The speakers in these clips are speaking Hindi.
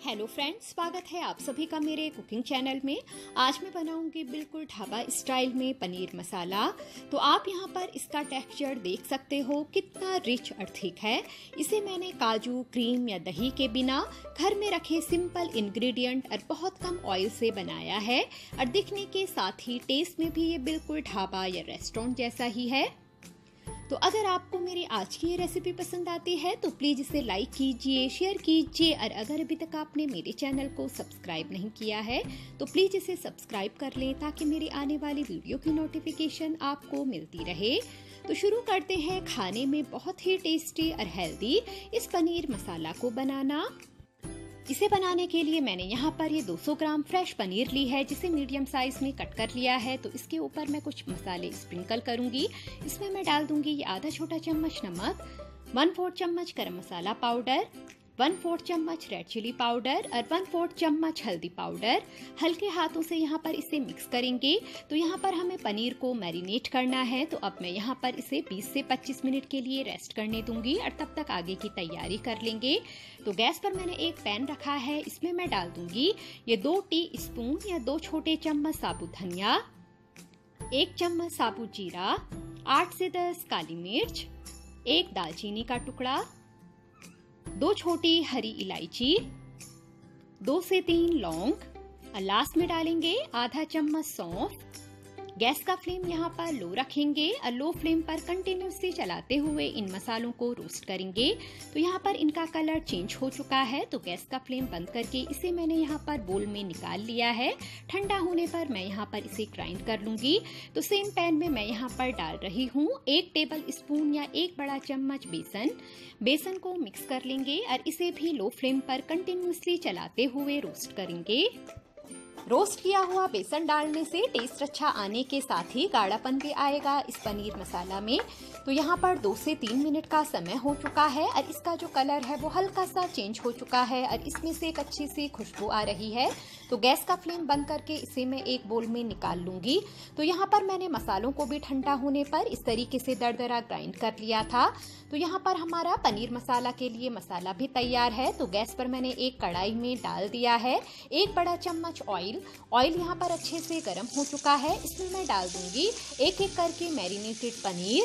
हेलो फ्रेंड्स, स्वागत है आप सभी का मेरे कुकिंग चैनल में। आज मैं बनाऊंगी बिल्कुल ढाबा स्टाइल में पनीर मसाला। तो आप यहाँ पर इसका टेक्सचर देख सकते हो कितना रिच और थिक है। इसे मैंने काजू, क्रीम या दही के बिना घर में रखे सिंपल इंग्रेडिएंट और बहुत कम ऑयल से बनाया है और दिखने के साथ ही टेस्ट में भी ये बिल्कुल ढाबा या रेस्टोरेंट जैसा ही है। तो अगर आपको मेरी आज की ये रेसिपी पसंद आती है तो प्लीज इसे लाइक कीजिए, शेयर कीजिए और अगर अभी तक आपने मेरे चैनल को सब्सक्राइब नहीं किया है तो प्लीज इसे सब्सक्राइब कर लें ताकि मेरी आने वाली वीडियो की नोटिफिकेशन आपको मिलती रहे। तो शुरू करते हैं खाने में बहुत ही टेस्टी और हेल्दी इस पनीर मसाला को बनाना। इसे बनाने के लिए मैंने यहाँ पर ये 200 ग्राम फ्रेश पनीर ली है जिसे मीडियम साइज में कट कर लिया है। तो इसके ऊपर मैं कुछ मसाले स्प्रिंकल करूंगी। इसमें मैं डाल दूंगी ये आधा छोटा चम्मच नमक, 1/4 चम्मच गरम मसाला पाउडर, 1/4 चम्मच रेड चिली पाउडर और 1/4 चम्मच हल्दी पाउडर। हल्के हाथों से यहाँ पर इसे मिक्स करेंगे। तो यहाँ पर हमें पनीर को मैरिनेट करना है। तो अब मैं यहाँ पर इसे 20 से 25 मिनट के लिए रेस्ट करने दूंगी और तब तक आगे की तैयारी कर लेंगे। तो गैस पर मैंने एक पैन रखा है, इसमें मैं डाल दूंगी ये 2 टीस्पून या 2 छोटे चम्मच साबुत धनिया, 1 चम्मच साबुत जीरा, 8 से 10 काली मिर्च, 1 दालचीनी का टुकड़ा, 2 छोटी हरी इलायची, 2 से 3 लौंग और लास्ट में डालेंगे आधा चम्मच सौंफ। गैस का फ्लेम यहाँ पर लो रखेंगे और लो फ्लेम पर कंटिन्यूसली चलाते हुए इन मसालों को रोस्ट करेंगे। तो यहाँ पर इनका कलर चेंज हो चुका है। तो गैस का फ्लेम बंद करके इसे मैंने यहाँ पर बोल में निकाल लिया है। ठंडा होने पर मैं यहाँ पर इसे ग्राइंड कर लूंगी। तो सेम पैन में मैं यहाँ पर डाल रही हूँ 1 टेबल स्पून या 1 बड़ा चम्मच बेसन को मिक्स कर लेंगे और इसे भी लो फ्लेम पर कंटिन्यूसली चलाते हुए रोस्ट करेंगे। रोस्ट किया हुआ बेसन डालने से टेस्ट अच्छा आने के साथ ही गाढ़ापन भी आएगा इस पनीर मसाला में। तो यहाँ पर 2 से 3 मिनट का समय हो चुका है और इसका जो कलर है वो हल्का सा चेंज हो चुका है और इसमें से एक अच्छी सी खुशबू आ रही है। तो गैस का फ्लेम बंद करके इसे मैं एक बोल में निकाल लूंगी। तो यहाँ पर मैंने मसालों को भी ठंडा होने पर इस तरीके से दरदरा ग्राइंड कर लिया था। तो यहाँ पर हमारा पनीर मसाला के लिए मसाला भी तैयार है। तो गैस पर मैंने एक कढ़ाई में डाल दिया है 1 बड़ा चम्मच ऑयल यहाँ पर अच्छे से गर्म हो चुका है। इसमें मैं डाल दूंगी एक एक करके मैरिनेटेड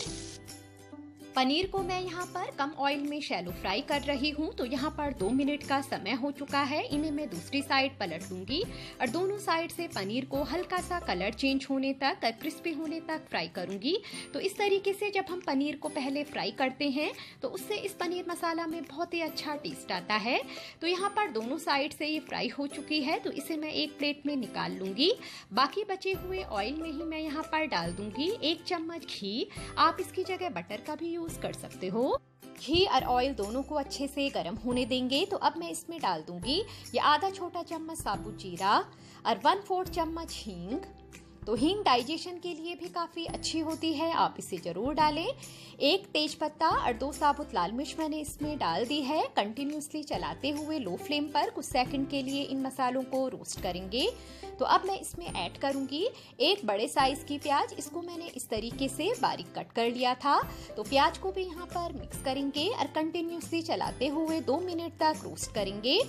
पनीर को मैं यहाँ पर कम ऑयल में शैलो फ्राई कर रही हूँ। तो यहाँ पर 2 मिनट का समय हो चुका है। इन्हें मैं दूसरी साइड पलट लूंगी और दोनों साइड से पनीर को हल्का सा कलर चेंज होने तक और क्रिस्पी होने तक फ्राई करूंगी। तो इस तरीके से जब हम पनीर को पहले फ्राई करते हैं तो उससे इस पनीर मसाला में बहुत ही अच्छा टेस्ट आता है। तो यहाँ पर दोनों साइड से ये फ्राई हो चुकी है। तो इसे मैं एक प्लेट में निकाल लूंगी। बाकी बचे हुए ऑयल में ही मैं यहाँ पर डाल दूंगी 1 चम्मच घी। आप इसकी जगह बटर का भी यूज कर सकते हो। घी और ऑयल दोनों को अच्छे से गर्म होने देंगे। तो अब मैं इसमें डाल दूंगी ये आधा छोटा चम्मच साबुत जीरा और 1/4 चम्मच हींग। तो हींग डाइजेशन के लिए भी काफी अच्छी होती है, आप इसे जरूर डालें। 1 तेज पत्ता और 2 साबुत लाल मिर्च मैंने इसमें डाल दी है। कंटिन्यूसली चलाते हुए लो फ्लेम पर कुछ सेकंड के लिए इन मसालों को रोस्ट करेंगे। तो अब मैं इसमें ऐड करूंगी 1 बड़े साइज की प्याज। इसको मैंने इस तरीके से बारीक कट कर लिया था। तो प्याज को भी यहाँ पर मिक्स करेंगे और कंटिन्यूसली चलाते हुए 2 मिनट तक रोस्ट करेंगे।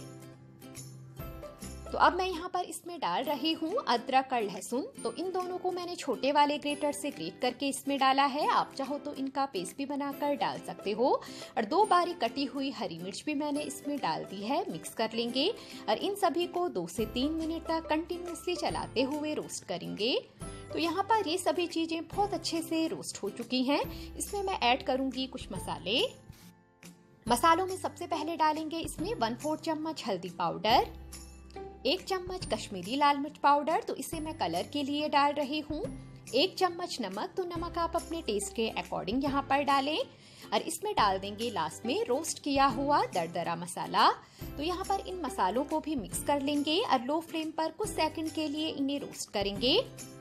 तो अब मैं यहाँ पर इसमें डाल रही हूँ अदरक और लहसुन। तो इन दोनों को मैंने छोटे वाले ग्रेटर से ग्रेट करके इसमें डाला है। आप चाहो तो इनका पेस्ट भी बनाकर डाल सकते हो। और 2 बारीक कटी हुई हरी मिर्च भी मैंने इसमें डाल दी है। मिक्स कर लेंगे और इन सभी को 2 से 3 मिनट तक कंटिन्यूसली चलाते हुए रोस्ट करेंगे। तो यहाँ पर ये सभी चीजें बहुत अच्छे से रोस्ट हो चुकी हैं। इसमें मैं ऐड करूंगी कुछ मसालों में सबसे पहले डालेंगे इसमें 1/4 चम्मच हल्दी पाउडर, 1 चम्मच कश्मीरी लाल मिर्च पाउडर। तो इसे मैं कलर के लिए डाल रही हूँ। 1 चम्मच नमक। तो नमक आप अपने टेस्ट के अकॉर्डिंग यहाँ पर डालें। और इसमें डाल देंगे लास्ट में रोस्ट किया हुआ दरदरा मसाला। तो यहाँ पर इन मसालों को भी मिक्स कर लेंगे और लो फ्लेम पर कुछ सेकंड के लिए इन्हें रोस्ट करेंगे।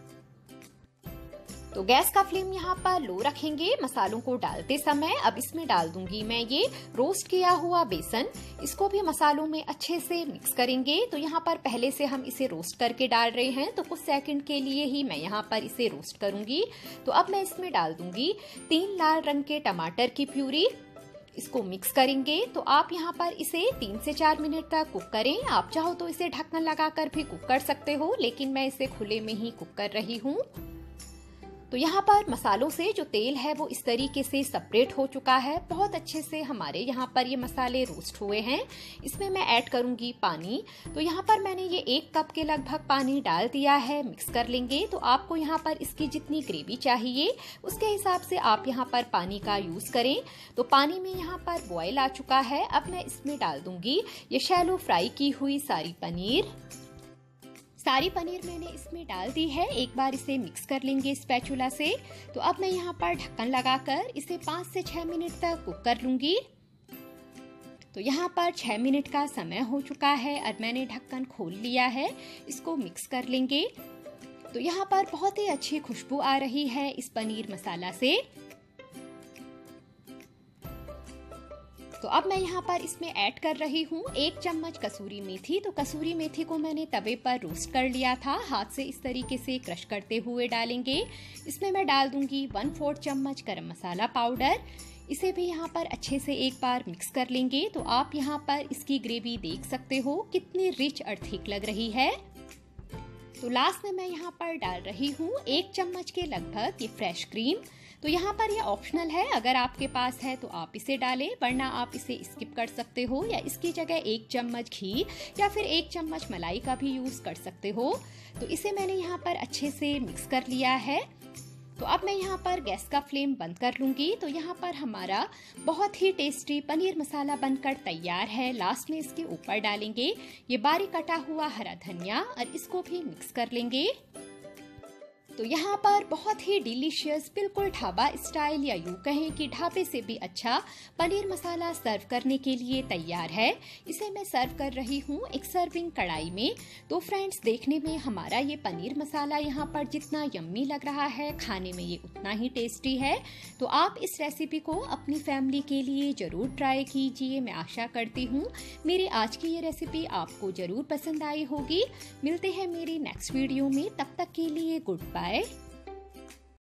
तो गैस का फ्लेम यहाँ पर लो रखेंगे मसालों को डालते समय। अब इसमें डाल दूंगी मैं ये रोस्ट किया हुआ बेसन। इसको भी मसालों में अच्छे से मिक्स करेंगे। तो यहाँ पर पहले से हम इसे रोस्ट करके डाल रहे हैं तो कुछ सेकंड के लिए ही मैं यहाँ पर इसे रोस्ट करूंगी। तो अब मैं इसमें डाल दूंगी 3 लाल रंग के टमाटर की प्यूरी। इसको मिक्स करेंगे। तो आप यहाँ पर इसे 3 से 4 मिनट तक कुक करें। आप चाहो तो इसे ढक्कन लगाकर भी कुक कर सकते हो, लेकिन मैं इसे खुले में ही कुक कर रही हूँ। तो यहाँ पर मसालों से जो तेल है वो इस तरीके से सेपरेट हो चुका है। बहुत अच्छे से हमारे यहाँ पर ये मसाले रोस्ट हुए हैं। इसमें मैं ऐड करूंगी पानी। तो यहाँ पर मैंने ये 1 कप के लगभग पानी डाल दिया है। मिक्स कर लेंगे। तो आपको यहाँ पर इसकी जितनी ग्रेवी चाहिए उसके हिसाब से आप यहाँ पर पानी का यूज करें। तो पानी में यहाँ पर बॉयल आ चुका है। अब मैं इसमें डाल दूंगी ये शैलो फ्राई की हुई सारी पनीर मैंने इसमें डाल दी है। एक बार इसे मिक्स कर लेंगे स्पैचुला से। तो अब मैं यहाँ पर ढक्कन लगाकर इसे 5 से 6 मिनट तक कुक कर लूंगी। तो यहाँ पर 6 मिनट का समय हो चुका है और मैंने ढक्कन खोल लिया है। इसको मिक्स कर लेंगे। तो यहाँ पर बहुत ही अच्छी खुशबू आ रही है इस पनीर मसाला से। तो अब मैं यहाँ पर इसमें ऐड कर रही हूँ 1 चम्मच कसूरी मेथी। तो कसूरी मेथी को मैंने तवे पर रोस्ट कर लिया था। हाथ से इस तरीके से क्रश करते हुए डालेंगे। इसमें मैं डाल दूंगी 1/4 चम्मच गरम मसाला पाउडर। इसे भी यहाँ पर अच्छे से एक बार मिक्स कर लेंगे। तो आप यहाँ पर इसकी ग्रेवी देख सकते हो कितनी रिच और थिक लग रही है। तो लास्ट में मैं यहाँ पर डाल रही हूँ 1 चम्मच के लगभग ये फ्रेश क्रीम। तो यहाँ पर ये ऑप्शनल है, अगर आपके पास है तो आप इसे डालें, वरना आप इसे स्किप कर सकते हो या इसकी जगह 1 चम्मच घी या फिर 1 चम्मच मलाई का भी यूज कर सकते हो। तो इसे मैंने यहाँ पर अच्छे से मिक्स कर लिया है। तो अब मैं यहाँ पर गैस का फ्लेम बंद कर लूंगी। तो यहाँ पर हमारा बहुत ही टेस्टी पनीर मसाला बनकर तैयार है। लास्ट में इसके ऊपर डालेंगे ये बारीक कटा हुआ हरा धनिया और इसको भी मिक्स कर लेंगे। तो यहाँ पर बहुत ही डिलीशियस, बिल्कुल ढाबा स्टाइल या यूं कहें कि ढाबे से भी अच्छा पनीर मसाला सर्व करने के लिए तैयार है। इसे मैं सर्व कर रही हूँ एक सर्विंग कढ़ाई में। तो फ्रेंड्स, देखने में हमारा ये पनीर मसाला यहाँ पर जितना यम्मी लग रहा है, खाने में ये उतना ही टेस्टी है। तो आप इस रेसिपी को अपनी फैमिली के लिए जरूर ट्राई कीजिए। मैं आशा करती हूँ मेरी आज की ये रेसिपी आपको जरूर पसंद आई होगी। मिलते हैं मेरी नेक्स्ट वीडियो में, तब तक के लिए गुड बाय।